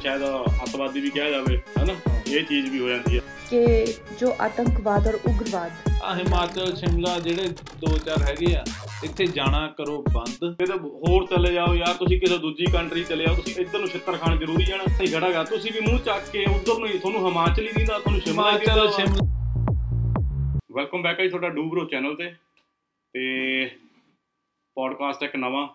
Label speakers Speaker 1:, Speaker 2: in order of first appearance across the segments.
Speaker 1: शायद अतवादी भी कहा जाए है ना, ये चीज़ भी हो जाती है
Speaker 2: कि जो आतंकवाद और उग्रवाद
Speaker 3: हिमाचल शिमला ਜਿਹੜੇ 2-4 ਹੈਗੇ ਆ ਇੱਥੇ ਜਾਣਾ ਕਰੋ ਬੰਦ।
Speaker 1: ਕਿਤੇ ਹੋਰ ਚਲੇ ਜਾਓ ਯਾਰ, ਤੁਸੀਂ ਕਿਸੇ ਦੂਜੀ ਕੰਟਰੀ ਚਲੇ ਜਾਓ, ਤੁਸੀਂ ਇੱਧਰ ਨੂੰ ਛਿੱਤਰ ਖਾਣ ਜ਼ਰੂਰੀ ਜਾਣਾ ਨਹੀਂ ਖੜਾਗਾ, ਤੁਸੀਂ ਵੀ ਮੂੰਹ ਚੱਕ ਕੇ ਉੱਧਰ ਨੂੰ ਹੀ, ਤੁਹਾਨੂੰ ਹਿਮਾਚਲ ਹੀ ਦਿੰਦਾ, ਤੁਹਾਨੂੰ ਸ਼ਿਮਲਾ ਦਿੰਦਾ। ਵੈਲਕਮ ਬੈਕ ਹੈ ਜੀ ਤੁਹਾਡਾ ਡੂਬਰੋ ਚੈਨਲ ਤੇ ਪੋਡਕਾਸਟ ਇੱਕ ਨਵਾਂ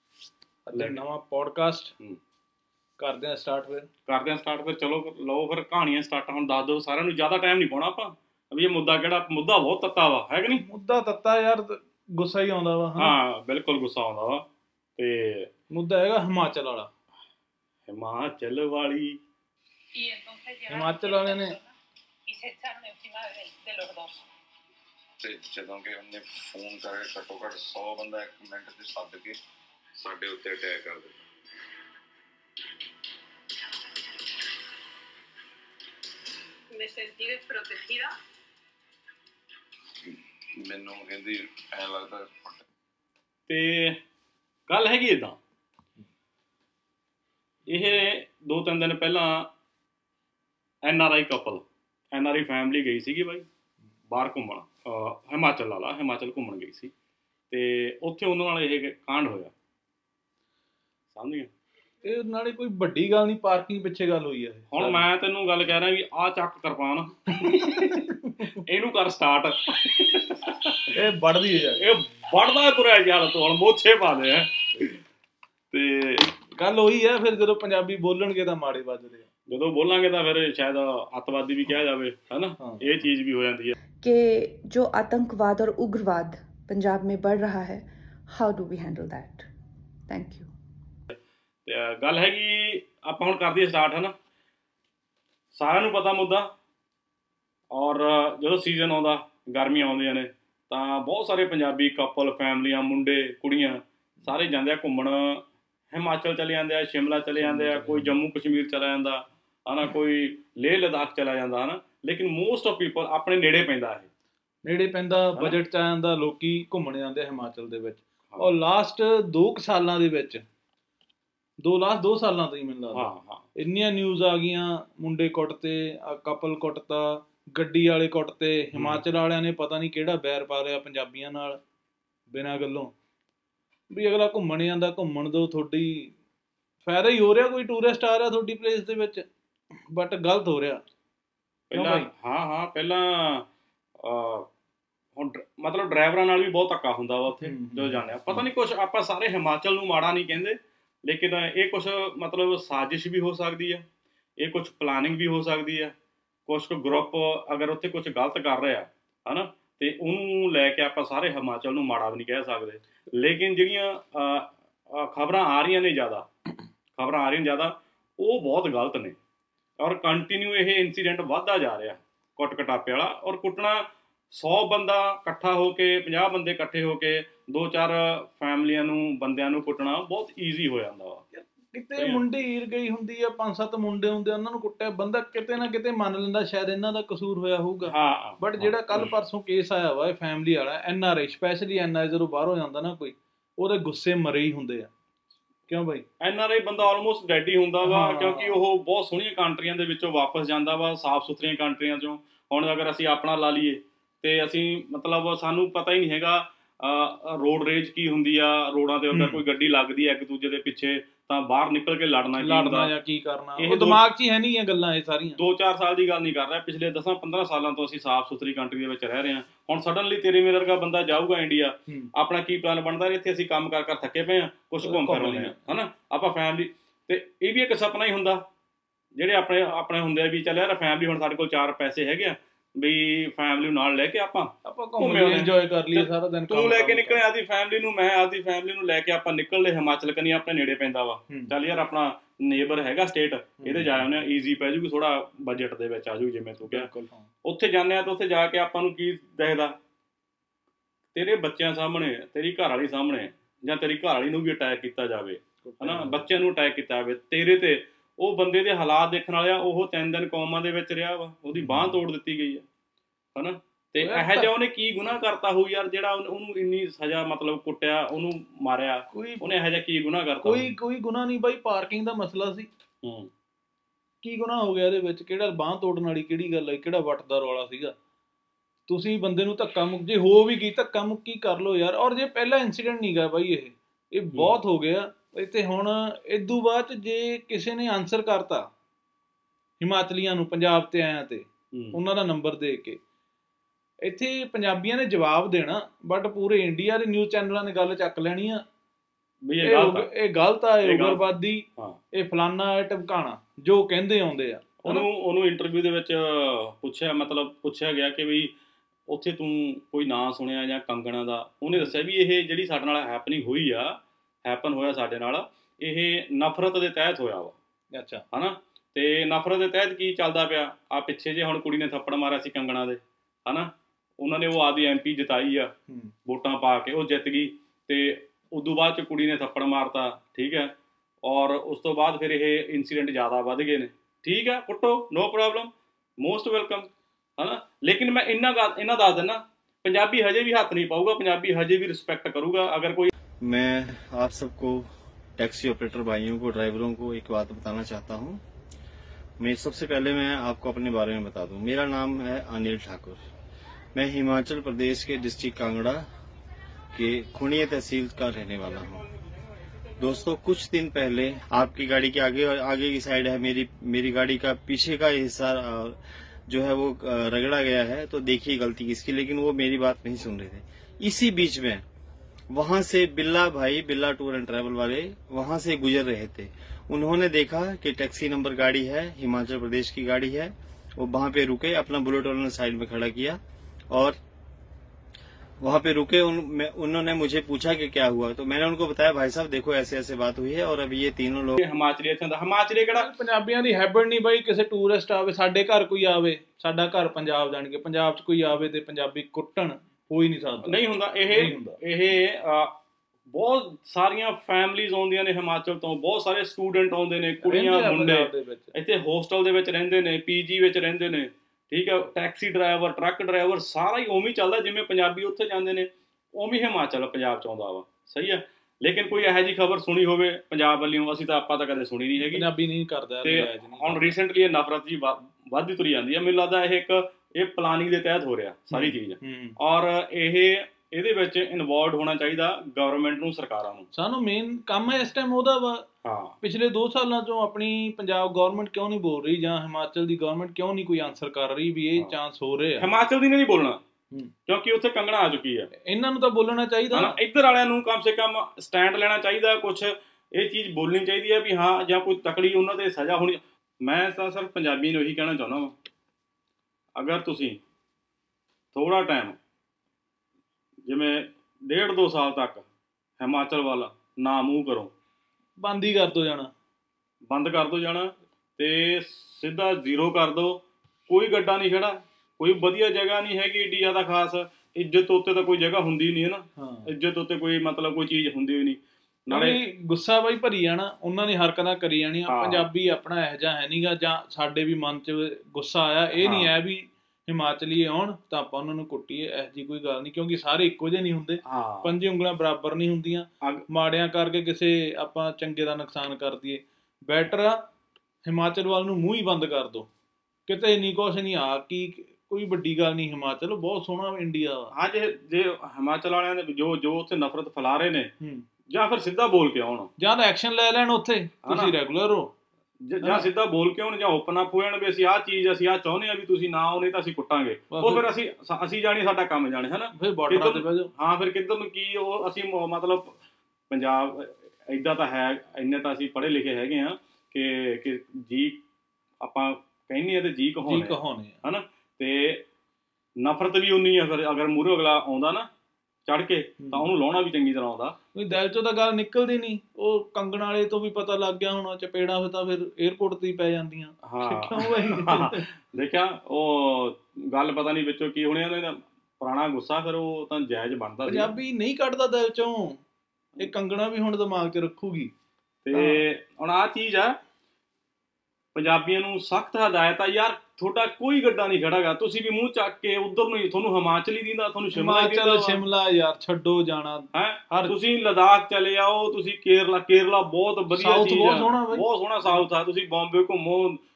Speaker 3: ਪੋਡਕਾਸਟ ਕਰਦੇ ਆ ਸਟਾਰਟ। ਫਿਰ
Speaker 1: ਚਲੋ ਲਓ ਫਿਰ ਕਹਾਣੀਆਂ ਸਟਾਰਟ। ਹੁਣ ਦੱਸ ਦਿਓ ਸਾਰਿਆਂ ਨੂੰ, ਜ਼ਿਆਦਾ ਟਾਈਮ ਨਹੀਂ ਪਾਉਣਾ ਆਪਾਂ ਵੀ ਇਹ ਮੁੱਦਾ ਕਿਹੜਾ, ਮੁੱਦਾ ਬਹੁਤ ਤੱਤਾ ਵਾ ਹੈ ਕਿ ਨਹੀਂ?
Speaker 3: ਮੁੱਦਾ ਤੱਤਾ ਯਾਰ, ਗੁੱਸਾ ਹੀ ਆਉਂਦਾ ਵਾ।
Speaker 1: ਹਾਂ ਬਿਲਕੁਲ ਗੁੱਸਾ ਆਉਂਦਾ ਵਾ। ਤੇ ਮੁੱਦਾ ਹੈਗਾ ਹਿਮਾਚਲ ਵਾਲਾ। ਹਿਮਾਚਲ ਵਾਲੀ
Speaker 3: ਹਿਮਾਚਲ ਵਾਲਿਆਂ ਨੇ
Speaker 4: ਤੇ ਜਦੋਂ ਕਿ ਉਹਨੇ ਫੋਨ ਕਰਕੇ ਘੱਟੋ ਘੱਟ 100 ਬੰਦਾ 1 ਮਿੰਟ 'ਚ ਸੱਦ ਕੇ ਸਾਡੇ ਉੱਤੇ ਅਟੈਕ ਕਰ ਦਿੱਤਾ।
Speaker 5: Me sentí desprotegida.
Speaker 4: ਮੈਨੂੰ ਕਹਿੰਦੀ ਐਂ ਲੱਗਦਾ।
Speaker 1: ਤੇ ਗੱਲ ਹੈਗੀ ਏਦਾਂ, ਇਹ 2-3 ਦਿਨ ਪਹਿਲਾਂ NRI ਕਪਲ, NRI ਫੈਮਿਲੀ ਗਈ ਸੀਗੀ ਬਾਈ ਬਾਹਰ ਘੁੰਮਣ, ਹਿਮਾਚਲ ਘੁੰਮਣ ਗਈ ਸੀ। ਤੇ ਉੱਥੇ ਉਹਨਾਂ ਨਾਲ ਇਹ ਕਾਂਡ ਹੋਇਆ, ਸਮਝ ਗਿਆ?
Speaker 3: ਇਹ ਨਾਲੇ ਕੋਈ ਵੱਡੀ ਗੱਲ ਨਹੀਂ, ਪਾਰਕਿੰਗ ਪਿੱਛੇ ਗੱਲ ਹੋਈ ਹੈ।
Speaker 1: ਹੁਣ ਮੈਂ ਤੈਨੂੰ ਗੱਲ ਕਹਿ ਰਿਹਾ ਵੀ ਆਹ ਚੱਕ ਕਿਰਪਾਨ, ਇਹਨੂੰ ਕਰ ਸਟਾਰਟ।
Speaker 3: ਇਹ ਵੱਢਦੀ ਹੈ,
Speaker 1: ਇਹ ਵੱਢਦਾ ਤੁਰਿਆ ਯਾਰ, ਤੂੰ ਹੁਣ ਮੋਛੇ ਪਾ ਦੇ। ਤੇ
Speaker 3: ਗੱਲ ਉਹੀ ਹੈ, ਫਿਰ ਜਦੋਂ ਪੰਜਾਬੀ ਬੋਲਣਗੇ ਤਾਂ ਮਾੜੇ ਵੱਜਦੇ ਆ,
Speaker 1: ਜਦੋਂ ਬੋਲਾਂਗੇ ਤਾਂ ਫਿਰ ਸ਼ਾਇਦ ਅੱਤਵਾਦੀ ਵੀ ਕਿਹਾ ਜਾਵੇ ਹੈ ਨਾ, ਇਹ ਚੀਜ਼ ਵੀ ਹੋ ਜਾਂਦੀ ਹੈ
Speaker 2: कि जो आतंकवाद और उग्रवाद पंजाब में बढ़ रहा है, how do we handle that? Thank you.
Speaker 1: ਤੇ ਗੱਲ ਹੈਗੀ, ਆਪਾਂ ਹੁਣ ਕਰ ਦਈਏ ਸਟਾਰਟ ਹੈ ਨਾ। ਸਾਰਿਆਂ ਨੂੰ ਪਤਾ ਮੁੱਦਾ, ਔਰ ਜਦੋਂ ਸੀਜ਼ਨ ਆਉਂਦਾ, ਗਰਮੀਆਂ ਆਉਂਦੀਆਂ ਨੇ, ਤਾਂ ਬਹੁਤ ਸਾਰੇ ਪੰਜਾਬੀ ਕਪਲ, ਫੈਮਲੀਆਂ, ਮੁੰਡੇ ਕੁੜੀਆਂ ਸਾਰੇ ਜਾਂਦੇ ਆ ਘੁੰਮਣ। ਹਿਮਾਚਲ ਚਲੇ ਜਾਂਦੇ ਆ, ਸ਼ਿਮਲਾ ਚਲੇ ਜਾਂਦੇ ਆ, ਕੋਈ ਜੰਮੂ ਕਸ਼ਮੀਰ ਚਲਾ ਜਾਂਦਾ ਹੈ ਨਾ, ਕੋਈ ਲੇਹ ਲਦਾਖ ਚਲਾ ਜਾਂਦਾ ਹੈ ਨਾ। ਲੇਕਿਨ ਮੋਸਟ ਆਫ ਪੀਪਲ ਆਪਣੇ ਨੇੜੇ ਪੈਂਦਾ, ਇਹ
Speaker 3: ਨੇੜੇ ਪੈਂਦਾ, ਬਜਟ 'ਚ ਆ ਜਾਂਦਾ, ਲੋਕੀ ਘੁੰਮਣ ਜਾਂਦੇ ਆ ਹਿਮਾਚਲ ਦੇ ਵਿੱਚ। ਔਰ ਲਾਸਟ 2 ਸਾਲਾਂ ਦੇ ਵਿੱਚ, 2 ਸਾਲਾਂ ਤੋਂ ਹੀ ਮੈਨੂੰ ਲੱਗਦਾ ਇੰਨੀਆਂ ਨਿਊਜ਼ ਆ ਗਈਆਂ, ਮੁੰਡੇ ਕੁੱਟਤੇ, ਕਪਲ ਕੁੱਟਤਾ, ਗੱਡੀ ਵਾਲੇ ਕੁੱਟਤੇ। ਹਿਮਾਚਲ ਵਾਲਿਆਂ ਨੇ ਪਤਾ ਨਹੀਂ ਕਿਹੜਾ ਬੈਰ ਪਾ ਲਿਆ ਪੰਜਾਬੀਆਂ ਨਾਲ ਬਿਨਾਂ ਗੱਲੋਂ, ਵੀ ਅਗਲਾ ਘੁੰਮਣ ਜਾਂਦਾ, ਘੁੰਮਣ ਦਿਓ, ਤੁਹਾਡੀ ਫਾਇਦਾ ਹੀ ਹੋ ਰਿਹਾ, ਕੋਈ ਟੂਰਿਸਟ ਆ ਰਿਹਾ ਤੁਹਾਡੀ ਪਲੇਸ ਦੇ ਵਿੱਚ, ਬਟ ਗਲਤ ਹੋ ਰਿਹਾ
Speaker 1: ਪਹਿਲਾਂ। ਪਹਿਲਾਂ ਹੁਣ ਮਤਲਬ ਡਰਾਈਵਰਾਂ ਨਾਲ ਵੀ ਬਹੁਤ ਧੱਕਾ ਹੁੰਦਾ ਵਾ ਉੱਥੇ ਜਦੋਂ ਜਾਂਦੇ ਆ। ਪਤਾ ਨਹੀਂ ਕੁਛ, ਆਪਾਂ ਸਾਰੇ ਹਿਮਾਚਲ ਨੂੰ ਮਾੜਾ ਨਹੀਂ ਕਹਿੰਦੇ, ਲੇਕਿਨ ਇਹ ਕੁਛ ਮਤਲਬ ਸਾਜ਼ਿਸ਼ ਵੀ ਹੋ ਸਕਦੀ ਆ, ਇਹ ਕੁਛ ਪਲਾਨਿੰਗ ਵੀ ਹੋ ਸਕਦੀ ਆ। ਕੁਛ ਕੁ ਗਰੁੱਪ ਅਗਰ ਉੱਥੇ ਕੁਛ ਗਲਤ ਕਰ ਰਿਹਾ ਹੈ ਨਾ, ਤੇ ਉਹਨੂੰ ਲੈ ਕੇ ਆਪਾਂ ਸਾਰੇ ਹਿਮਾਚਲ ਨੂੰ ਮਾੜਾ ਵੀ ਨਹੀਂ ਕਹਿ ਸਕਦੇ। ਲੇਕਿਨ ਜਿਹੜੀਆਂ ਖਬਰਾਂ ਆ ਰਹੀਆਂ ਨੇ ਜ਼ਿਆਦਾ, ਉਹ ਬਹੁਤ ਗਲਤ ਨੇ, ਔਰ ਕੰਟੀਨਿਊ ਇਹ ਇਨਸੀਡੈਂਟ ਵੱਧਦਾ ਜਾ ਰਿਹਾ, ਕੁੱਟ ਕਟਾਪੇ ਵਾਲਾ। ਔਰ ਕੁੱਟਣਾ 100 ਬੰਦਾ ਇਕੱਠਾ ਹੋ ਕੇ, 50 ਬੰਦੇ ਇਕੱਠੇ ਹੋ ਕੇ 2-4 ਫੈਮਲੀਆਂ ਨੂੰ, ਬੰਦਿਆਂ ਨੂੰ ਕੁੱਟਣਾ ਬਹੁਤ ਈਜ਼ੀ ਹੋ ਜਾਂਦਾ ਵਾ।
Speaker 3: ਕਿਤੇ ਮੁੰਡੇ ਈਰ ਗਈ ਹੁੰਦੀ ਆ, 5-7 ਮੁੰਡੇ ਹੁੰਦੇ, ਉਹਨਾਂ ਨੂੰ ਕੁੱਟਿਆ, ਬੰਦਾ ਕਿਤੇ ਨਾ ਕਿਤੇ ਮੰਨ ਲੈਂਦਾ ਸ਼ਾਇਦ ਇਹਨਾਂ ਦਾ ਕਸੂਰ ਹੋਇਆ ਹੋਊਗਾ। ਬਟ ਜਿਹੜਾ ਕੱਲ ਪਰਸੋਂ ਕੇਸ ਆਇਆ ਵਾ, ਇਹ ਫੈਮਲੀ ਵਾਲਾ, NRI, ਸਪੈਸ਼ਲੀ NRI ਜਦੋਂ ਬਾਹਰੋਂ ਜਾਂਦਾ ਨਾ ਕੋਈ, ਉਹਦੇ ਗੁੱਸੇ ਮਰੇ ਹੀ ਹੁੰਦੇ ਆ। ਕਿਉਂ ਬਾਈ? NRI
Speaker 1: ਬੰਦਾ ਆਲਮੋਸਟ ਡੈਡ ਹੀ ਹੁੰਦਾ ਵਾ, ਕਿਉਂਕਿ ਉਹ ਬਹੁਤ ਸੋਹਣੀਆਂ ਕੰਟਰੀਆਂ ਦੇ ਵਿੱਚੋਂ ਵਾਪਸ ਜਾਂਦਾ ਵਾ, ਸਾਫ਼ ਸੁਥਰੀਆਂ ਕੰਟਰੀਆਂ ਚੋਂ। ਹੁਣ ਅਗਰ ਅਸੀਂ ਆਪਣਾ ਲਾ ਲਈਏ ਤੇ ਅਸੀਂ ਮਤਲਬ ਸਾਨੂੰ ਪਤਾ ਹੀ ਨਹੀਂ ਹੈਗਾ ਰੋਡ ਰੇਜ ਕੀ ਹੁੰਦੀ ਆ। ਰੋਡਾਂ ਤੇ ਅਗਰ ਕੋਈ ਗੱਡੀ ਲੱਗਦੀ ਹੈ ਇੱਕ ਦੂਜੇ ਦੇ ਪਿੱਛੇ, ਤਾਂ ਬਾਹਰ ਨਿਕਲ ਕੇ ਲੜਨਾ
Speaker 3: ਜਾਂ ਕੀ ਕਰਨਾ, ਇਹ ਦਿਮਾਗ 'ਚ ਹੀ ਹੈ ਨਹੀਂ ਇਹ ਗੱਲਾਂ। ਇਹ ਸਾਰੀਆਂ
Speaker 1: 2-4 ਸਾਲ ਦੀ ਗੱਲ ਨਹੀਂ ਕਰ ਰਿਹਾ, ਪਿਛਲੇ 10-15 ਸਾਲਾਂ ਤੋਂ ਅਸੀਂ ਸਾਫ਼ ਸੁਥਰੀ ਕੰਟਰੀ ਦੇ ਵਿੱਚ ਰਹਿ ਰਹੇ ਹਾਂ। ਹੁਣ ਸਡਨਲੀ ਤੇਰੇ ਮੇਰੇ ਵਰਗਾ ਬੰਦਾ ਜਾਊਗਾ ਇੰਡੀਆ, ਆਪਣਾ ਕੀ ਪਲਾਨ ਬਣਦਾ? ਇੱਥੇ ਅਸੀਂ ਕੰਮ ਕਰ ਥੱਕੇ ਪਏ ਹਾਂ, ਕੁਛ ਘੁੰਮ ਫਿਰ ਆਉਂਦੇ ਹਾਂ ਹੈ ਨਾ, ਆਪਾਂ ਫੈਮਲੀ। ਤੇ ਇਹ ਵੀ ਇੱਕ ਸੁਪਨਾ ਹੀ ਹੁੰਦਾ, ਜਿਹੜੇ ਆਪਣੇ ਹੁੰਦੇ ਆ ਵੀ ਚੱਲ ਯਾਰ ਫੈਮਲੀ, ਹੁਣ ਸਾਡੇ ਕੋਲ 4 ਪੈਸੇ ਹੈਗੇ ਆ ਵੀ ਫੈਮਲੀ ਨੂੰ ਨਾਲ ਲੈ ਕੇ ਆਪਾਂ
Speaker 3: ਇੰਜੋਏ ਕਰ ਲਈਏ ਸਾਰਾ ਦਿਨ।
Speaker 1: ਤੂੰ ਲੈ ਕੇ ਨਿਕਲੇ ਆਪਦੀ ਫੈਮਲੀ ਨੂੰ, ਮੈਂ ਆਪਦੀ ਫੈਮਲੀ ਨੂੰ ਲੈ ਕੇ ਆਪਾਂ ਨਿਕਲ ਲਏ ਹਿਮਾਚਲ ਕਨੀ, ਆਪਣੇ ਨੇੜੇ ਪੈਂਦਾ ਵਾ। ਚੱਲ ਯਾਰ ਆਪਣਾ ਨੇਬਰ ਹੈਗਾ ਸਟੇਟ, ਇਹਦੇ ਜਾ ਆਉਂਦੇ ਆ, ਈਜ਼ੀ ਪੈ ਜੂਗੀ, ਥੋੜਾ ਬਜਟ ਦੇ ਵਿੱਚ ਆ ਜੂਗੀ ਜਿਵੇਂ ਤੂੰ ਕਿਹਾ। ਉੱਥੇ ਜਾਂਦੇ ਆ ਤਾਂ ਉੱਥੇ ਜਾ ਕੇ ਆਪਾਂ ਨੂੰ ਕੀ ਦਿਖਦਾ? ਤੇਰੇ ਬੱਚਿਆਂ ਸਾਹਮਣੇ, ਤੇਰੀ ਘਰ ਵਾਲੀ ਸਾਹਮਣੇ, ਜਾਂ ਤੇਰੀ ਘਰ ਵਾਲੀ ਨੂੰ ਵੀ ਅਟੈਕ ਕੀਤਾ ਜਾਵੇ ਹੈ ਨਾ, ਬੱਚਿਆਂ ਨੂੰ ਅਟੈਕ ਕੀਤਾ ਜਾਵੇ ਤੇਰੇ ਤੇ। ਉਹ ਬੰਦੇ ਦੇ ਹਾਲਾਤ ਦੇਖਣ ਵਾਲਿਆ, ਉਹ 3 ਦਿਨ ਕੌਮਾਂ ਦੇ ਵਿੱਚ ਰਿਹਾ ਵਾ, ਉਹਦੀ ਬਾਂਹ ਤੋੜ ਦਿੱਤੀ ਗਈ ਹੈ ਨਾ। ਤੇ ਇਹੋ ਜਿਹਾ ਉਹਨੇ ਕੀ ਗੁਨਾਹ ਕਰਤਾ ਹੋਊ ਯਾਰ, ਜਿਹੜਾ ਉਹਨੂੰ ਇੰਨੀ ਸਜ਼ਾ ਮਤਲਬ ਕੁੱਟਿਆ, ਉਹਨੂੰ ਮਾਰਿਆ, ਉਹਨੇ ਇਹੋ ਜਿਹਾ ਕੀ ਗੁਨਾਹ ਕਰਤਾ?
Speaker 3: ਕੋਈ ਗੁਨਾਹ ਨਹੀਂ ਬਾਈ, ਪਾਰਕਿੰਗ ਦਾ ਮਸਲਾ ਸੀ। ਕੀ ਗੁਨਾਹ ਹੋ ਗਿਆ ਇਹਦੇ ਵਿੱਚ? ਕਿਹੜਾ ਬਾਂਹ ਤੋੜਨ ਵਾਲੀ ਕਿਹੜੀ ਗੱਲ ਹੈ? ਕਿਹੜਾ ਵੱਟ ਦਾ ਰੌਲਾ ਸੀਗਾ? ਤੁਸੀਂ ਬੰਦੇ ਨੂੰ ਧੱਕਾ ਮੁੱਕ ਜੇ ਹੋ ਵੀ ਗਈ ਧੱਕਾ ਮੁੱਕੀ ਕਰ ਲਓ ਯਾਰ। ਔਰ ਜੇ ਪਹਿਲਾ ਇੰਸੀਡੈਂਟ ਨਹੀਂ ਗਾ ਬਾਈ, ਇਹ ਬਹੁਤ ਹੋ ਗਿਆ। ਤੇ ਹੁਣ ਇਦੋਂ ਬਾਅਦ 'ਚ ਜੇ ਕਿਸੇ ਨੇ ਆਨਸਰ ਕਰਤਾ ਹਿਮਾਚਲੀਆਂ ਨੂੰ ਪੰਜਾਬ ਤੇ ਆਇਆਂ ਤੇ ਉਹਨਾਂ ਦਾ ਨੰਬਰ ਦੇ ਕੇ, ਇੱਥੇ ਪੰਜਾਬੀਆਂ ਨੇ ਜਵਾਬ ਦੇਣਾ, ਬਟ ਪੂਰੇ ਇੰਡੀਆ ਦੇ ਨਿਊਜ਼ ਚੈਨਲਾਂ ਨੇ ਗੱਲ ਚੱਕ ਲੈਣੀ ਆ ਇਹ ਗਲਤ ਆ, ਇਹ ਉਗਰਵਾਦੀ, ਇਹ ਫਲਾਨਾ, ਇਹ ਟਮਕਾਣਾ, ਜੋ ਕਹਿੰਦੇ ਆਉਂਦੇ ਆ।
Speaker 1: ਉਹਨੂੰ ਇੰਟਰਵਿਊ ਦੇ ਵਿੱਚ ਪੁੱਛਿਆ ਗਿਆ ਕਿ ਵੀ ਉੱਥੇ ਤੂੰ ਕੋਈ ਨਾਂ ਸੁਣਿਆ ਜਾਂ ਕੰਗਣਾ ਦਾ? ਉਹਨੇ ਦੱਸਿਆ ਵੀ ਇਹ ਜਿਹੜੀ ਸਾਡੇ ਨਾਲ ਹੈਪਨ ਹੋਇਆ ਸਾਡੇ ਨਾਲ, ਇਹ ਨਫ਼ਰਤ ਦੇ ਤਹਿਤ ਹੋਇਆ ਵਾ।
Speaker 3: ਅੱਛਾ,
Speaker 1: ਹਨਾ? ਤੇ ਨਫ਼ਰਤ ਦੇ ਤਹਿਤ ਕੀ ਚੱਲਦਾ ਪਿਆ ਆ ਪਿੱਛੇ ਜੇ ਹੁਣ ਕੁੜੀ ਨੇ ਥੱਪੜ ਮਾਰਿਆ ਸੀ ਕੰਗਣਾ ਦੇ, ਹਨਾ? ਉਹਨਾਂ ਨੇ ਉਹ ਆਪਦੀ MP ਜਿਤਾਈ ਆ ਵੋਟਾਂ ਪਾ ਕੇ, ਉਹ ਜਿੱਤ ਗਈ, ਤੇ ਉਦੋਂ ਬਾਅਦ 'ਚ ਕੁੜੀ ਨੇ ਥੱਪੜ ਮਾਰਤਾ, ਠੀਕ ਹੈ। ਔਰ ਉਸ ਤੋਂ ਬਾਅਦ ਫਿਰ ਇਹ ਇੰਸੀਡੈਂਟ ਜ਼ਿਆਦਾ ਵੱਧ ਗਏ ਨੇ। ਠੀਕ ਹੈ, ਕੁੱਟੋ, ਨੋ ਪ੍ਰੋਬਲਮ, ਮੋਸਟ ਵੈਲਕਮ, ਹਨਾ? ਲੇਕਿਨ ਮੈਂ ਇੰਨਾ ਦੱਸ ਦਿੰਦਾ, ਪੰਜਾਬੀ ਹਜੇ ਵੀ ਹੱਥ ਨਹੀਂ ਪਾਊਗਾ, ਪੰਜਾਬੀ ਹਜੇ भी रिस्पेक्ट करूंगा। अगर कोई
Speaker 6: मैं आप सबको टैक्सी ऑपरेटर भाइयों को, ड्राइवरों को एक बात बताना चाहता हूँ। सबसे पहले मैं आपको अपने बारे में बता दूं। मेरा नाम है अनिल ठाकुर। मैं हिमाचल प्रदेश के डिस्ट्रिक्ट कांगड़ा के खुनिया तहसील का रहने वाला हूँ। दोस्तों, कुछ दिन पहले आपकी गाड़ी के आगे की साइड है, मेरी गाड़ी का पीछे का हिस्सा जो है वो रगड़ा गया है, तो देखिए गलती किसकी, लेकिन वो मेरी बात नहीं सुन रहे थे। इसी बीच में वहां से बिल्ला टूर एंड ट्रैवल वाले वहां से गुजर रहे थे। उन्होंने देखा कि टैक्सी नंबर गाड़ी है, हिमाचल प्रदेश की गाड़ी है। वो वहां पे रुके, अपना बुलेट उन्होंने साइड में खड़ा किया और वहां पे रुके। उन्होंने मुझे पूछा कि क्या हुआ, तो मैंने उनको बताया, भाई साहब देखो ऐसे ऐसे बात हुई है, और अब ये तीनों लोग
Speaker 1: ਹਿਮਾਚਲੀ ਕਿਹੜਾ
Speaker 3: ਪੰਜਾਬੀਆਂ ਦੀ ਹੈਬਿਟ ਨਹੀਂ ਬਾਈ, ਕਿਸੇ ਟੂਰਿਸਟ ਆਵੇ, ਸਾਡੇ ਘਰ ਕੋਈ ਆਵੇ, ਸਾਡਾ ਘਰ ਪੰਜਾਬ ਜਾਣ ਕੇ ਪੰਜਾਬ 'ਚ ਕੋਈ ਆਵੇ ਤੇ ਪੰਜਾਬੀ ਕੁੱਟਣ, ਹੋ ਹੀ ਨਹੀਂ ਸਕਦਾ, ਨਹੀਂ ਹੁੰਦਾ। ਇਹ ਬਹੁਤ ਸਾਰੀਆਂ ਫੈਮਲੀਜ਼ ਆਉਂਦੀਆਂ ਨੇ ਹਿਮਾਚਲ ਤੋਂ, ਬਹੁਤ ਸਾਰੇ ਸਟੂਡੈਂਟ ਆਉਂਦੇ ਨੇ, ਕੁੜੀਆਂ ਮੁੰਡੇ ਇੱਥੇ ਹੋਸਟਲ ਦੇ ਵਿੱਚ ਰਹਿੰਦੇ ਨੇ, PG ਵਿੱਚ ਰਹਿੰਦੇ ਨੇ, ਠੀਕ ਹੈ। ਟੈਕਸੀ ਡਰਾਈਵਰ, ਟਰੱਕ ਡਰਾਈਵਰ, ਸਾਰਾ ਹੀ ਉਵੇਂ ਚੱਲਦਾ ਜਿਵੇਂ ਪੰਜਾਬੀ ਉੱਥੇ ਜਾਂਦੇ ਨੇ, ਉਵੇਂ ਹਿਮਾਚਲ ਪੰਜਾਬ 'ਚ ਆਉਂਦਾ ਵਾ, ਸਹੀ ਹੈ। ਲੇਕਿਨ ਕੋਈ ਇਹੋ ਜਿਹੀ ਖਬਰ ਸੁਣੀ ਹੋਵੇ ਪੰਜਾਬ ਵੱਲੋਂ, ਆਪਾਂ ਤਾਂ ਕਦੇ ਸੁਣੀ ਨਹੀਂ ਹੈਗੀ, ਪੰਜਾਬੀ ਨਹੀਂ ਕਰਦਾ। ਤੇ ਹੁਣ ਰੀਸੈਂਟਲੀ ਇਹ ਨਫ਼ਰਤ ਜੀ ਵੱਧਦੀ ਤੁਰੀ ਜਾਂਦੀ ਹੈ। ਮੈਨੂੰ ਲੱਗਦਾ ਇਹ ਪਲਾਨਿੰਗ ਦੇ ਤਹਿਤ ਹੋ ਰਿਹਾ ਸਾਰੀ ਚੀਜ਼, ਔਰ ਇਹਦੇ ਵਿੱਚ ਇਨਵੋਲਵਡ ਹੋਣਾ ਚਾਹੀਦਾ ਗਵਰਨਮੈਂਟ ਨੂੰ, ਸਰਕਾਰਾਂ ਨੂੰ। ਸਾਨੂੰ ਮੇਨ ਕੰਮ ਹੈ ਇਸ ਟਾਈਮ ਉਹਦਾ ਵਾ। ਪਿਛਲੇ 2 ਸਾਲਾਂ ਤੋਂ ਆਪਣੀ ਪੰਜਾਬ ਗਵਰਨਮੈਂਟ ਕਿਉਂ ਨਹੀਂ ਬੋਲ ਰਹੀ, ਜਾਂ ਹਿਮਾਚਲ ਦੀ ਗਵਰਨਮੈਂਟ ਕਿਉਂ ਨਹੀਂ ਕੋਈ ਆਨਸਰ ਕਰ ਰਹੀ ਵੀ ਇਹ ਚਾਂਸ ਹੋ ਰਹੇ ਆ? ਹਿਮਾਚਲ ਦੀ ਨਹੀਂ ਬੋਲਣਾ, ਕਿਉਂਕਿ ਉੱਥੇ ਕੰਗਣਾ ਆ ਚੁੱਕੀ ਹੈ। ਇਹਨਾਂ ਨੂੰ ਤਾਂ ਬੋਲਣਾ ਚਾਹੀਦਾ, ਇੱਧਰ ਵਾਲਿਆਂ ਨੂੰ ਕਮ ਸੇ ਕਮ ਸਟੈਂਡ ਲੈਣਾ ਚਾਹੀਦਾ, ਕੁਛ ਇਹ ਚੀਜ਼ ਬੋਲਣੀ ਚਾਹੀਦੀ ਹੈ ਵੀ ਹਾਂ, ਜਾਂ ਕੋਈ ਤਕੜੀ ਉਹਨਾਂ ਤੇ ਸਜ਼ਾ ਹੋਣੀ। ਮੈਂ ਤਾਂ ਸਿਰਫ ਪੰਜਾਬੀ ਨੂੰ ਇਹੀ ਕਹਿਣਾ ਚਾਹੁੰਦਾ ਵਾਂ, ਅਗਰ ਤੁਸੀਂ ਥੋੜਾ ਟਾਈਮ, ਜਿਵੇਂ 1.5-2 ਸਾਲ ਤੱਕ ਹਿਮਾਚਲ ਵੱਲ ਨਾ ਮੂੰਹ ਕਰੋ, ਬੰਦ ਕਰ ਦੋ ਜਾਣਾ ਤੇ ਸਿੱਧਾ 0 ਕਰ ਦੋ। ਕੋਈ ਗੱਡਾ ਨਹੀਂ ਖੜਾ, ਕੋਈ ਵਧੀਆ ਜਗ੍ਹਾ ਨਹੀਂ ਹੈਗੀ ਏਡੀ ਜ਼ਿਆਦਾ ਖਾਸ। ਇੱਜ਼ਤ ਉੱਤੇ ਤਾਂ ਕੋਈ ਜਗ੍ਹਾ ਹੁੰਦੀ ਨਹੀਂ ਹੈ ਨਾ, ਇੱਜ਼ਤ ਉੱਤੇ ਕੋਈ ਕੋਈ ਚੀਜ਼ ਹੁੰਦੀ ਵੀ ਨਹੀਂ। ਨਾਲੇ ਗੁੱਸਾ ਬਾਈ ਭਰੀ ਜਾਣਾ, ਉਹਨਾਂ ਨੇ ਹਰਕਤਾਂ ਕਰੀ ਜਾਣੀਆਂ। ਪੰਜਾਬੀ ਆਪਣਾ ਇਹੋ ਜਿਹਾ ਹੈ ਨਹੀਂਗਾ, ਜਾਂ ਸਾਡੇ ਵੀ ਮਨ 'ਚ ਗੁੱਸਾ ਆਇਆ, ਇਹ ਨਹੀਂ ਹੈ ਵੀ ਹਿਮਾਚਲੀ ਆਉਣ ਤਾਂ ਆਪਾਂ ਉਹਨਾਂ ਨੂੰ ਕੁੱਟੀਏ, ਇਹੋ ਜਿਹੀ ਕੋਈ ਗੱਲ ਨਹੀਂ, ਕਿਉਂਕਿ ਸਾਰੇ ਇੱਕੋ ਜਿਹੇ ਨਹੀਂ ਹੁੰਦੇ, 5 ਉਂਗਲਾਂ ਬਰਾਬਰ ਨਹੀਂ ਹੁੰਦੀਆਂ। ਮਾੜਿਆਂ ਕਰਕੇ ਕਿਸੇ ਆਪਾਂ ਚੰਗੇ ਦਾ ਨੁਕਸਾਨ ਕਰ ਦਈਏ, ਬੈਟਰ ਆ ਹਿਮਾਚਲ ਵੱਲ ਨੂੰ ਮੂੰਹ ਹੀ ਬੰਦ ਕਰ ਦੋ, ਕਿਤੇ ਨਹੀਂ ਕੁਛ ਨਹੀਂ, ਕੀ ਕੋਈ ਵੱਡੀ ਗੱਲ ਨਹੀਂ। ਹਿਮਾਚਲ ਬਹੁਤ ਸੋਹਣਾ ਇੰਡੀਆ ਵਾ। ਹਾਂ, ਜੇ ਹਿਮਾਚਲ ਵਾਲਿਆਂ ਨੇ ਜੋ ਉੱਥੇ ਨਫ਼ਰਤ ਫੈਲਾ ਰਹੇ ਨੇ, ਜਾਂ ਫਿਰ ਸਿੱਧਾ ਬੋਲ ਕੇ ਆਉਣ, ਜਾਂ ਤਾਂ ਐਕਸ਼ਨ ਲੈ ਲੈਣ, ਉੱਥੇ ਤੁਸੀਂ ਰੈਗੂਲਰ ਹੋ, ਜਾਂ ਸਿੱਧਾ ਬੋਲ ਕੇ ਆਉਣ, ਜਾਂ ਓਪਨ ਅਪ ਹੋ ਜਾਣ ਵੀ ਅਸੀਂ ਆਹ ਚੀਜ਼ ਅਸੀਂ ਆਹ ਚਾਹੁੰਦੇ ਹਾਂ ਵੀ ਤੁਸੀਂ ਨਾ ਆਓ, ਨਹੀਂ ਤਾਂ ਅਸੀਂ ਕੁੱਟਾਂਗੇ। ਉਹ ਫਿਰ ਅਸੀਂ ਜਾਣੀ, ਸਾਡਾ ਕੰਮ ਜਾਣੇ, ਹਨਾ। ਹਾਂ, ਫਿਰ ਕਿੱਧਰ ਨੂੰ ਕੀ ਉਹ ਅਸੀਂ ਮਤਲਬ ਪੰਜਾਬ ਏਦਾਂ ਤਾਂ ਹੈ, ਇੰਨੇ ਤਾਂ ਅਸੀਂ ਪੜ੍ਹੇ ਲਿਖੇ ਹੈਗੇ ਹਾਂ ਕਿ ਜੀ ਆਪਾਂ ਕਹਿੰਦੇ ਆ ਤੇ ਜੀ ਕਹਾਉਣੇ ਹਨਾ। ਤੇ ਨਫ਼ਰਤ ਵੀ ਉਨੀ ਆ ਫਿਰ, ਅਗਰ ਮੂਹਰੇ ਅਗਲਾ ਆਉਂਦਾ ਨਾ ਚੜ ਕੇ, ਤਾਂ ਉਹਨੂੰ ਲਾਉਣਾ ਵੀ ਚੰਗੀ ਤਰ੍ਹਾਂ ਆਉਂਦਾ। ਦਿਲ ਚੋਂ ਤਾਂ ਗੱਲ ਨਿਕਲਦੀ ਨਹੀਂ। ਉਹ ਕੰਗਣ ਵਾਲੇ ਤੋਂ ਵੀ ਪਤਾ ਲੱਗ ਗਿਆ ਹੁਣ, ਚਪੇੜਾ ਹੋਇਆ ਤਾਂ ਫਿਰ 에ਅਰਪੋਰਟ ਤੇ ਹੀ ਪੈ ਜਾਂਦੀਆਂ। ਹਾਂ, ਦੇਖਿਆ ਉਹ ਗੱਲ ਪਤਾ ਨਹੀਂ ਵਿੱਚੋਂ ਕੀ ਹੋਣੀ, ਉਹਦਾ ਪੁਰਾਣਾ ਗੁੱਸਾ ਫਿਰ ਉਹ ਤਾਂ ਜਾਇਜ਼ ਬਣਦਾ। ਪੰਜਾਬੀ ਨਹੀਂ ਕੱਢਦਾ ਦਿਲ ਚੋਂ, ਇਹ ਕੰਗਣਾ ਵੀ ਹੁਣ ਦਿਮਾਗ 'ਚ ਰੱਖੂਗੀ। ਤੇ ਹੁਣ ਆਹ ਚੀਜ਼ ਆ, ਪੰਜਾਬੀਆਂ ਨੂੰ ਸਖਤ ਹਦਾਇਤ ਆ, ਯਾਰ ਤੁਹਾਡਾ ਕੋਈ ਗੱਡਾ ਨਹੀਂ ਖੜਾਗਾ, ਤੁਸੀਂ ਵੀ ਮੂੰਹ ਚੱਕ ਕੇ ਉਧਰ ਨੂੰ ਹੀ, ਤੁਹਾਨੂੰ ਹਿਮਾਚਲੀ ਦਿੰਦਾ, ਤੁਹਾਨੂੰ ਸ਼ਿਮਲਾ ਯਾਰ ਛੱਡੋ ਜਾਣਾ ਹੈ। ਤੁਸੀਂ ਲਦਾਖ ਚਲੇ ਜਾਓ, ਤੁਸੀਂ ਕੇਰਲਾ ਬਹੁਤ ਵਧੀਆ ਚੀਜ਼ ਆ, ਬਹੁਤ ਸੋਹਣਾ ਸਾਊਥ ਆ, ਤੁਸੀਂ ਬੰਬੇ ਘੁੰਮੋ,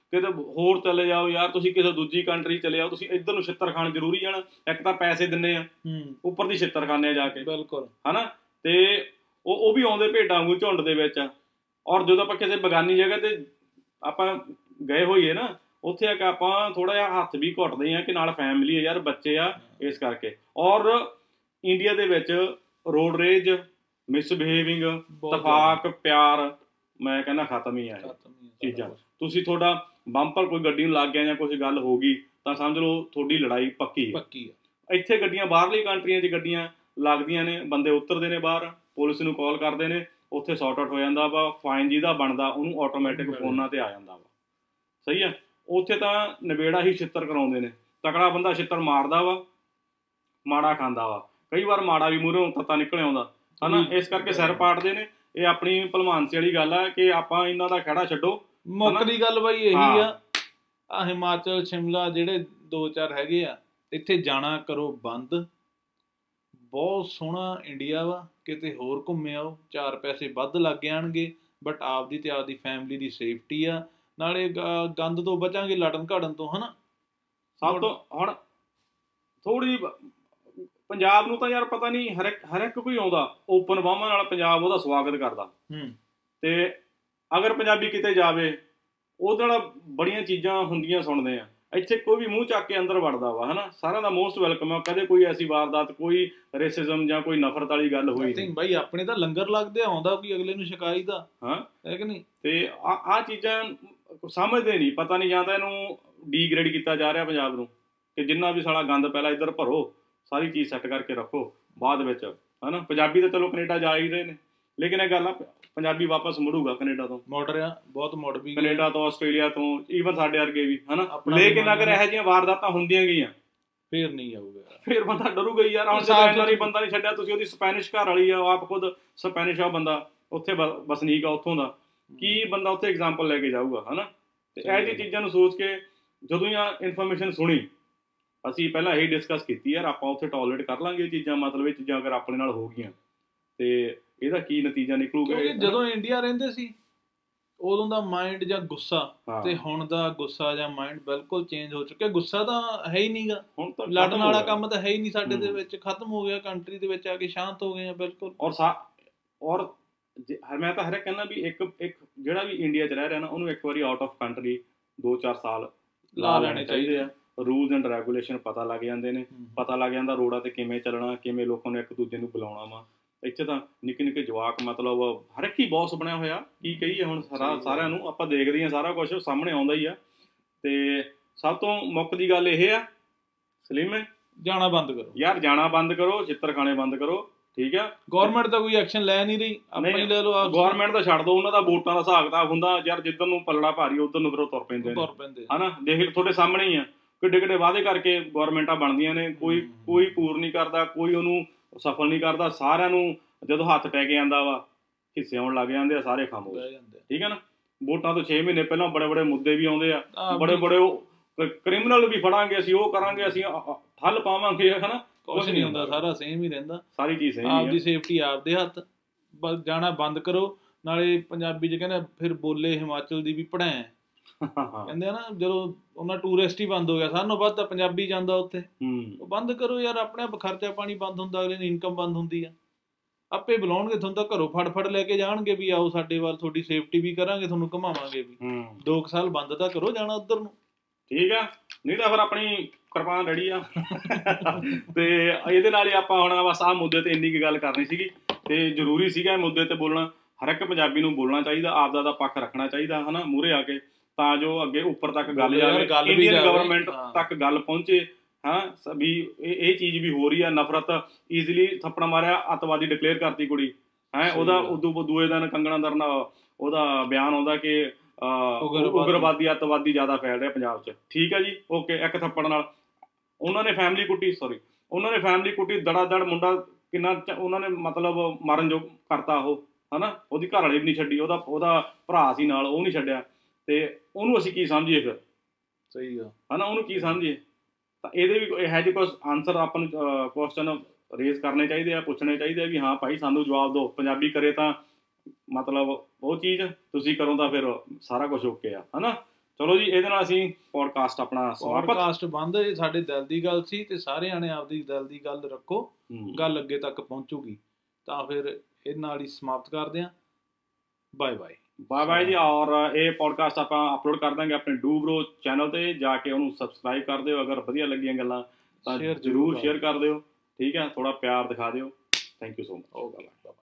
Speaker 1: ਕਿਤੇ ਹੋਰ ਚਲੇ ਜਾਓ ਯਾਰ, ਤੁਸੀਂ ਕਿਸੇ ਦੂਜੀ ਕੰਟਰੀ ਚਲੇ ਜਾਓ, ਤੁਸੀਂ ਇੱਧਰ ਨੂੰ ਛਿੱਤਰ ਖਾਣ ਜ਼ਰੂਰੀ ਜਾਣਾ। ਇੱਕ ਤਾਂ ਪੈਸੇ ਦਿੰਨੇ ਆ, ਉੱਪਰ ਦੀ ਛਿੱਤਰ ਖਾਣੇ ਆ ਜਾ ਕੇ,
Speaker 3: ਬਿਲਕੁਲ
Speaker 1: ਹਨਾ। ਤੇ ਉਹ ਵੀ ਆਉਂਦੇ ਭੇਡਾਂ ਵਾਂਗੂ ਝੁੰਡ ਦੇ ਵਿੱਚ। ਔਰ ਜਦੋਂ ਆਪਾਂ ਕਿਸੇ ਬਗਾਨੀ ਜਗ੍ਹਾ ਤੇ ਆਪਾਂ ਗਏ ਹੋਈਏ ਨਾ, ਉੱਥੇ ਆ ਕੇ ਆਪਾਂ ਥੋੜਾ ਜਿਹਾ ਹੱਥ ਵੀ ਘੁੱਟਦੇ ਆ ਕਿ ਨਾਲ ਫੈਮਿਲੀ ਆ ਯਾਰ, ਬੱਚੇ ਆ, ਇਸ ਕਰਕੇ। ਔਰ ਇੰਡੀਆ ਦੇ ਵਿੱਚ ਰੋਡ ਰੇਜ, ਮਿਸਬਿਹੇਵਿੰਗ, ਤਫਾਕ, ਪਿਆਰ, ਮੈਂ ਕਹਿੰਦਾ ਖਤਮ ਹੀ ਆ ਚੀਜ਼ਾਂ। ਤੁਸੀਂ ਤੁਹਾਡਾ ਬੰਪਰ ਕੋਈ ਗੱਡੀ ਨੂੰ ਲੱਗ ਗਿਆ ਜਾਂ ਕੁਛ ਗੱਲ ਹੋ ਗਈ ਤਾਂ ਸਮਝ ਲਓ ਤੁਹਾਡੀ ਲੜਾਈ ਪੱਕੀ ਆ। ਇੱਥੇ ਗੱਡੀਆਂ ਬਾਹਰਲੀ ਕੰਟਰੀਆਂ 'ਚ ਗੱਡੀਆਂ ਲੱਗਦੀਆਂ ਨੇ, ਬੰਦੇ ਉਤਰਦੇ ਨੇ ਬਾਹਰ, ਪੁਲਿਸ ਨੂੰ ਕਾਲ ਕਰਦੇ ਨੇ, ਉੱਥੇ ਸੌਟ ਆਊਟ ਹੋ ਜਾਂਦਾ ਵਾ। ਫਾਈਨ ਜਿਹਦਾ ਬਣਦਾ ਉਹਨੂੰ ਆਟੋਮੈਟਿਕ ਫੋਨਾਂ ਤੇ ਆ ਜਾਂਦਾ ਵਾ। ਸਹੀ ਆ। ਉੱਥੇ ਤਾਂ ਨਿਬੇੜਾ ਹੀ ਛਿੱਤਰ ਕਰਾਉਂਦੇ ਨੇ। ਤਕੜਾ ਬੰਦਾ ਛਿੱਤਰ ਮਾਰਦਾ ਵਾ, ਮਾੜਾ ਖਾਂਦਾ ਵਾ। ਕਈ ਵਾਰ ਮਾੜਾ ਵੀ ਮੂਹਰੋਂ ਤੱਤਾ ਨਿਕਲ ਆਉਂਦਾ, ਹਨਾ। ਇਸ ਕਰਕੇ ਸਿਰ ਪਾੜਦੇ ਨੇ। ਇਹ ਆਪਣੀ ਭਲਮਾਨਸੀ ਵਾਲੀ ਗੱਲ ਆ ਕਿ ਆਪਾਂ ਇਹਨਾਂ ਦਾ ਖਹਿੜਾ ਛੱਡੋ।
Speaker 3: ਮੁੱਖ ਦੀ ਗੱਲ ਬਾਈ ਇਹੀ ਆ ਹਿਮਾਚਲ, ਸ਼ਿਮਲਾ ਜਿਹੜੇ 2-4 ਹੈਗੇ ਆ, ਇੱਥੇ ਜਾਣਾ ਕਰੋ ਬੰਦ। ਬਹੁਤ ਸੋਹਣਾ ਇੰਡੀਆ ਵਾ, ਕਿਤੇ ਹੋਰ ਘੁੰਮੇ ਆਓ, 4 ਪੈਸੇ ਵੱਧ ਲੱਗ ਜਾਣਗੇ, ਬਟ ਆਪਦੀ ਤੇ ਆਪਦੀ ਫੈਮਿਲੀ ਦੀ ਸੇਫਟੀ ਆ। ਨਾਲੇ ਗੰਦ ਤੋਂ ਬਚਾਂਗੇ, ਲੜਨ ਘੜਨ ਤੋਂ, ਹਨਾ।
Speaker 1: ਸਭ ਤੋਂ ਹੁਣ ਥੋੜੀ ਪੰਜਾਬ ਨੂੰ ਤਾਂ ਯਾਰ ਪਤਾ ਨਹੀਂ ਹਰ ਇੱਕ ਕੋਈ ਆਉਂਦਾ ਓਪਨ ਬਾਹਾਂ ਨਾਲ, ਪੰਜਾਬ ਉਹਦਾ ਸਵਾਗਤ ਕਰਦਾ। ਤੇ ਅਗਰ ਪੰਜਾਬੀ ਕਿਤੇ ਜਾਵੇ, ਉਹਦੇ ਨਾਲ ਬੜੀਆਂ ਚੀਜ਼ਾਂ ਹੁੰਦੀਆਂ ਸੁਣਦੇ ਆ। ਇੱਥੇ ਕੋਈ ਵੀ ਮੂੰਹ ਚੱਕ ਕੇ ਅੰਦਰ ਵੜਦਾ ਵਾ, ਹਨਾ। ਸਾਰਿਆਂ ਦਾ ਮੋਸਟ ਵੈਲਕਮ ਆ। ਕਦੇ ਕੋਈ ਐਸੀ ਵਾਰਦਾਤ, ਕੋਈ ਰੇਸਿਜ਼ਮ ਜਾਂ ਕੋਈ ਨਫ਼ਰਤ ਵਾਲੀ ਗੱਲ ਹੋਈ ਨਹੀਂ
Speaker 3: ਬਾਈ। ਆਪਣੇ ਤਾਂ ਲੰਗਰ ਲੱਗਦੇ ਆਉਂਦਾ ਕੋਈ ਅਗਲੇ ਨੂੰ ਸ਼ਿਕਾਇਤ ਦਾ,
Speaker 1: ਹਾਂ,
Speaker 3: ਹੈ ਕਿ ਨਹੀਂ।
Speaker 1: ਤੇ ਆਹ ਚੀਜ਼ਾਂ ਸਮਝਦੇ ਨਹੀਂ, ਪਤਾ ਨਹੀਂ, ਜਾਂ ਤਾਂ ਇਹਨੂੰ ਡੀਗ੍ਰੇਡ ਕੀਤਾ ਜਾ ਰਿਹਾ ਪੰਜਾਬ ਨੂੰ ਕਿ ਜਿੰਨਾ ਵੀ ਸਾਲਾ ਗੰਦ ਪਹਿਲਾਂ ਇੱਧਰ ਭਰੋ, ਸਾਰੀ ਚੀਜ਼ ਸੈੱਟ ਕਰਕੇ ਰੱਖੋ, ਬਾਅਦ ਵਿੱਚ, ਹਨਾ। ਪੰਜਾਬੀ ਤਾਂ ਚਲੋ ਕੈਨੇਡਾ ਜਾ ਹੀ ਰਹੇ ਨੇ, ਲੇਕਿਨ ਇਹ ਗੱਲ ਆ ਪੰਜਾਬੀ ਵਾਪਸ ਮੁੜੂਗਾ ਕੈਨੇਡਾ ਤੋਂ।
Speaker 3: ਮੁੜ ਰਿਹਾ, ਬਹੁਤ ਮੁੜ ਵੀ
Speaker 1: ਕੈਨੇਡਾ ਤੋਂ, ਆਸਟ੍ਰੇਲੀਆ ਤੋਂ, ਈਵਨ ਸਾਡੇ ਵਰਗੇ ਵੀ, ਹਨਾ। ਲੇਕਿਨ ਅਗਰ ਇਹੋ ਜਿਹੀਆਂ ਵਾਰਦਾਤਾਂ ਹੁੰਦੀਆਂ ਗਈਆਂ
Speaker 3: ਫੇਰ ਨਹੀਂ ਆਊਗਾ,
Speaker 1: ਫੇਰ ਬੰਦਾ ਡਰੂਗਾ ਹੀ ਯਾਰ। ਹੁਣ ਜਦੋਂ ਇੰਨਾ ਨਹੀਂ ਬੰਦਾ ਨਹੀਂ ਛੱਡਿਆ, ਤੁਸੀਂ ਉਹਦੀ ਸਪੈਨਿਸ਼ ਘਰ ਵਾਲੀ ਆ, ਆਪ ਖੁਦ ਸਪੈਨਿਸ਼ ਆ ਬੰਦਾ, ਉੱਥੇ ਵਸਨੀਕ ਆ ਉੱਥੋਂ ਦਾ, ਕੀ ਬੰਦਾ ਉੱਥੇ ਐਗਜ਼ਾਮਪਲ ਲੈ ਕੇ ਜਾਊਗਾ, ਹਨਾ। ਤੇ ਇਹੋ ਜਿਹੀ ਚੀਜ਼ਾਂ ਨੂੰ ਸੋਚ ਕੇ ਜਦੋਂ ਹੀ ਇਨਫੋਰਮੇਸ਼ਨ ਸੁਣੀ, ਅਸੀਂ ਪਹਿਲਾਂ ਇਹੀ ਡਿਸਕਸ ਕੀਤੀ ਯਾਰ ਆਪਾਂ ਉੱਥੇ ਟੋਲਰੇਟ ਕਰ ਲਾਂਗੇ ਇਹ ਚੀਜ਼ਾਂ, ਮਤਲਬ ਇਹ ਚੀਜ਼ਾਂ ਅਗਰ ਆਪਣੇ ਨਾਲ ਹੋ ਗਈਆਂ ਤੇ ਇਹਦਾ ਕੀ ਨਤੀਜਾ ਨਿਕਲੂਗਾ।
Speaker 3: ਜਦੋਂ ਇੰਡੀਆ ਰਹਿੰਦੇ ਸੀ ਉਦੋਂ ਦਾ ਮਾਈਂਡ ਜਾਂ ਗੁੱਸਾ ਤੇ ਹੁਣ ਦਾ ਗੁੱਸਾ ਜਾਂ ਮਾਈਂਡ ਬਿਲਕੁਲ ਚੇਂਜ ਹੋ ਚੁੱਕਿਆ। ਗੁੱਸਾ ਤਾਂ ਹੈ ਹੀ ਨਹੀਂਗਾ, ਹੁਣ ਤਾਂ ਲੜਨ ਵਾਲਾ ਕੰਮ ਤਾਂ ਹੈ ਹੀ ਨਹੀਂ ਸਾਡੇ ਦੇ ਵਿੱਚ, ਖਤਮ ਹੋ ਗਿਆ। ਕੰਟਰੀ ਦੇ ਵਿੱਚ ਆ ਕੇ ਸ਼ਾਂਤ ਹੋ ਗਏ ਆ ਬਿਲਕੁਲ।
Speaker 1: ਔਰ ਮੈਂ ਤਾਂ ਹਰ ਇੱਕ ਕਹਿੰਦਾ ਵੀ ਇੱਕ ਜਿਹੜਾ ਵੀ ਇੰਡੀਆ 'ਚ ਰਹਿ ਰਿਹਾ ਨਾ, ਉਹਨੂੰ ਇੱਕ ਵਾਰੀ ਆਊਟ ਆਫ ਕੰਟਰੀ 2-4 ਸਾਲ ਲਾ ਲੈਣੇ ਚਾਹੀਦੇ ਆ। ਰੂਲਸ ਐਂਡ ਰੈਗੂਲੇਸ਼ਨ ਪਤਾ ਲੱਗ ਜਾਂਦੇ ਨੇ, ਪਤਾ ਲੱਗ ਜਾਂਦਾ ਰੋਡਾਂ ਤੇ ਕਿਵੇਂ ਚੱਲਣਾ, ਕਿਵੇਂ ਲੋਕਾਂ ਨੂੰ ਇੱਕ ਦੂਜੇ ਨੂੰ ਬੁਲਾਉਣਾ ਵਾ। ਇੱਥੇ ਤਾਂ ਨਿੱਕੇ ਨਿੱਕੇ ਜਵਾਕ, ਮਤਲਬ ਹਰ ਇੱਕ ਹੀ ਬੌਸ ਬਣਿਆ ਹੋਇਆ। ਕੀ ਕਹੀਏ ਹੁਣ, ਸਾਰਿਆਂ ਨੂੰ ਆਪਾਂ ਦੇਖਦੇ ਹਾਂ, ਸਾਰਾ ਕੁਛ ਸਾਹਮਣੇ ਆਉਂਦਾ ਹੀ ਆ। ਤੇ ਸਭ ਤੋਂ ਮੁੱਖ ਦੀ ਗੱਲ ਇਹ ਆ ਸਲੀਮ,
Speaker 3: ਜਾਣਾ ਬੰਦ ਕਰੋ
Speaker 1: ਯਾਰ, ਜਾਣਾ ਬੰਦ ਕਰੋ, ਛਿੱਤਰ ਖਾਣੇ ਬੰਦ ਕਰੋ, ਠੀਕ ਆ।
Speaker 3: ਗੌਰਮੈਂਟ ਤਾਂ ਕੋਈ ਐਕਸ਼ਨ ਲੈ ਨਹੀਂ ਰਹੀ, ਆਪਾਂ ਹੀ ਲੈ ਲਓ।
Speaker 1: ਗੌਰਮੈਂਟ ਤਾਂ ਛੱਡ ਦੋ, ਉਹਨਾਂ ਦਾ ਵੋਟਾਂ ਦਾ ਹਿਸਾਬ ਕਿਤਾਬ ਹੁੰਦਾ ਯਾਰ, ਜਿੱਧਰ ਨੂੰ ਪੱਲੜਾ ਭਾਰੀ ਉਧਰ ਨੂੰ ਫਿਰ ਉਹ ਤੁਰ ਪੈਂਦੇ ਨੇ, ਹਨਾ। ਦੇਖ ਤੁਹਾਡੇ ਸਾਹਮਣੇ ਹੀ ਆ, ਕਿੱਡੇ ਕਿੱਡੇ ਵਾਅਦੇ ਕਰਕੇ ਗੌਰਮੈਂਟਾਂ ਬਣਦੀਆਂ ਨੇ, ਕੋਈ ਪੂਰ ਨਹੀਂ ਕਰਦਾ, ਕੋਈ ਉਹਨੂੰ ਸਫਲ ਨਹੀਂ ਕਰਦਾ। ਸਾਰਿਆਂ ਨੂੰ ਜਦੋਂ ਹੱਥ ਪੈ ਕੇ ਆਉਂਦਾ ਵਾ, ਹਿੱਸੇ ਆਉਣ ਲੱਗ ਜਾਂਦੇ ਆ, ਸਾਰੇ ਖਾਮੋਸ਼, ਠੀਕ ਹੈ ਨਾ। ਵੋਟਾਂ ਤੋਂ 6 ਮਹੀਨੇ ਪਹਿਲਾਂ ਬੜੇ ਬੜੇ ਮੁੱਦੇ ਵੀ ਆਉਂਦੇ ਆ, ਬੜੇ ਬੜੇ ਕ੍ਰਿਮੀਨਲ ਵੀ ਫੜਾਂਗੇ ਅਸੀਂ, ਉਹ ਕਰਾਂਗੇ ਅਸੀਂ, ਠੱਲ ਪਾਵਾਂਗੇ, ਹਨਾ।
Speaker 3: ਕੁਛ ਨਹੀਂ ਹੁੰਦਾ, ਸਾਰਾ ਸੇਮ ਹੀ ਰਹਿੰਦਾ,
Speaker 1: ਸਾਰੀ ਚੀਜ਼ ਸੇਮ।
Speaker 3: ਆਪਦੀ ਸੇਫਟੀ ਆਪਦੇ ਹੱਥ, ਜਾਣਾ ਬੰਦ ਕਰੋ। ਨਾਲੇ ਪੰਜਾਬੀ 'ਚ ਕਹਿੰਦੇ ਫਿਰ ਬੋਲੇ ਹਿਮਾਚਲ ਦੀ ਵੀ ਪੜ੍ਹਾਏ ਕਹਿੰਦੇ ਆ ਨਾ, ਜਦੋਂ ਉਹਨਾਂ ਟੂਰਿਸਟ ਹੀ ਬੰਦ ਹੋ ਗਿਆ, ਸਾਰਿਆਂ ਨਾਲੋਂ ਵੱਧ ਤਾਂ ਪੰਜਾਬੀ ਜਾਂਦਾ ਉੱਥੇ। ਉਹ ਬੰਦ ਕਰੋ ਯਾਰ, ਆਪਣੇ ਆਪ ਖਰਚਾ ਪਾਣੀ ਬੰਦ ਹੁੰਦਾ, ਅਗਲੇ ਦੀ ਇਨਕਮ ਬੰਦ ਹੁੰਦੀ ਆ। ਆਪੇ ਬੁਲਾਉਣਗੇ ਤੁਹਾਨੂੰ, ਤਾਂ ਘਰੋਂ ਫੜ ਲੈ ਕੇ ਜਾਣਗੇ ਵੀ ਆਓ ਸਾਡੇ ਵੱਲ, ਤੁਹਾਡੀ ਸੇਫਟੀ ਵੀ ਕਰਾਂਗੇ, ਤੁਹਾਨੂੰ ਘੁਮਾਵਾਂਗੇ ਵੀ। 2 ਸਾਲ ਬੰਦ ਤਾਂ ਕਰੋ ਜਾਣਾ ਉੱਧਰ ਨੂੰ,
Speaker 1: ਠੀਕ ਆ। ਨਹੀਂ ਤਾਂ ਫਿਰ ਆਪਣੀ ਕਿਰਪਾਨ ਰੈਡੀ ਆ। ਤੇ ਇਹਦੇ ਨਾਲ ਹੀ ਆਪਾਂ ਹੁਣ ਬਸ ਆਹ ਮੁੱਦੇ ਤੇ ਇੰਨੀ ਕੁ ਗੱਲ ਕਰਨੀ ਸੀਗੀ, ਤੇ ਜ਼ਰੂਰੀ ਸੀਗਾ ਇਹ ਮੁੱਦੇ ਤੇ ਬੋਲਣਾ। ਹਰ ਇੱਕ ਪੰਜਾਬੀ ਨੂੰ ਬੋਲਣਾ ਚਾਹੀਦਾ, ਆਪਦਾ ਦਾ ਪੱਖ ਰੱਖਣਾ ਚਾਹੀਦਾ, ਹਨਾ, ਮੂਹਰੇ ਆ ਕੇ, ਤਾਂ ਜੋ ਅੱਗੇ ਉੱਪਰ ਤੱਕ ਗੱਲ ਜਾਵੇ, ਇੰਡੀਅਨ ਗਵਰਨਮੈਂਟ ਤੱਕ ਗੱਲ ਪਹੁੰਚੇ, ਹਾਂ, ਵੀ ਇਹ ਚੀਜ਼ ਵੀ ਹੋ ਰਹੀ ਆ। ਨਫ਼ਰਤ ਈਜ਼ੀਲੀ ਥੱਪੜ ਮਾਰਿਆ, ਅੱਤਵਾਦੀ ਡਿਕਲੇਅਰ ਕਰਤੀ ਕੁੜੀ, ਹੈ। ਉਹਦਾ ਉਦੋਂ ਦੂਏ ਦਿਨ ਕੰਗਣਾ ਦਰਨ ਉਹਦਾ ਬਿਆਨ ਆਉਂਦਾ ਕਿ ਉਗਰਵਾਦੀ ਅੱਤਵਾਦੀ ਜ਼ਿਆਦਾ ਫੈਲ ਰਿਹਾ ਪੰਜਾਬ 'ਚ, ਠੀਕ ਹੈ ਜੀ, ਓਕੇ। ਇੱਕ ਥੱਪੜ ਨਾਲ ਉਹਨਾਂ ਨੇ ਫੈਮਿਲੀ ਕੁੱਟੀ, ਦੜਾ ਦੜ ਮੁੰਡਾ ਕਿੰਨਾ ਉਹਨਾਂ ਨੇ ਮਤਲਬ ਮਰਨ ਜੋ ਕਰਤਾ ਉਹ, ਹਨਾ। ਉਹਦੀ ਘਰ ਵਾਲੀ ਵੀ ਨਹੀਂ ਛੱਡੀ, ਉਹਦਾ ਭਰਾ ਸੀ ਨਾਲ, ਉਹ ਨਹੀਂ ਛੱਡਿਆ। ਤੇ ਉਹਨੂੰ ਅਸੀਂ ਕੀ ਸਮਝੀਏ ਫਿਰ,
Speaker 3: ਸਹੀ ਆ,
Speaker 1: ਹਨਾ, ਉਹਨੂੰ ਕੀ ਸਮਝੀਏ। ਤਾਂ ਇਹਦੇ ਵੀ ਇਹੋ ਜਿਹੇ ਕੁਛ ਆਨਸਰ ਆਪਾਂ ਨੂੰ ਕੁਐਸਚਨ ਰੇਜ਼ ਕਰਨੇ ਚਾਹੀਦੇ ਆ, ਪੁੱਛਣੇ ਚਾਹੀਦੇ ਆ ਵੀ ਹਾਂ ਭਾਈ ਸਾਨੂੰ ਜਵਾਬ ਦਿਓ। ਪੰਜਾਬੀ ਕਰੇ ਤਾਂ ਮਤਲਬ ਉਹ ਚੀਜ਼, ਤੁਸੀਂ ਕਰੋ ਤਾਂ ਫਿਰ ਸਾਰਾ ਕੁਛ ਓਕੇ ਆ, ਹਨਾ। ਚਲੋ ਜੀ, ਇਹਦੇ ਨਾਲ ਅਸੀਂ ਪੋਡਕਾਸਟ ਆਪਣਾ ਸਮਾਪਤ।
Speaker 3: ਪੋਡਕਾਸਟ ਬੰਦ। ਸਾਡੇ ਦਿਲ ਦੀ ਗੱਲ ਸੀ ਤੇ ਸਾਰਿਆਂ ਨੇ ਆਪਦੀ ਦਿਲ ਦੀ ਗੱਲ ਰੱਖੋ, ਗੱਲ ਅੱਗੇ ਤੱਕ ਪਹੁੰਚੂਗੀ। ਤਾਂ ਫਿਰ ਇਹਦੇ ਨਾਲ ਹੀ ਸਮਾਪਤ ਕਰਦੇ ਹਾਂ। Bye bye.
Speaker 1: ਬਾਏ ਬਾਏ ਜੀ। ਔਰ ਇਹ ਪੋਡਕਾਸਟ ਆਪਾਂ ਅਪਲੋਡ ਕਰ ਦਾਂਗੇ ਆਪਣੇ ਡੂ ਬਰੋ ਚੈਨਲ ਤੇ, ਜਾ ਕੇ ਉਹਨੂੰ ਸਬਸਕ੍ਰਾਈਬ ਕਰ ਦਿਓ। ਅਗਰ ਵਧੀਆ ਲੱਗੀਆਂ ਗੱਲਾਂ ਤਾਂ ਜ਼ਰੂਰ ਸ਼ੇਅਰ ਕਰ ਦਿਓ। ਠੀਕ ਹੈ, ਥੋੜਾ ਪਿਆਰ ਦਿਖਾ ਦਿਓ। Thank you so much.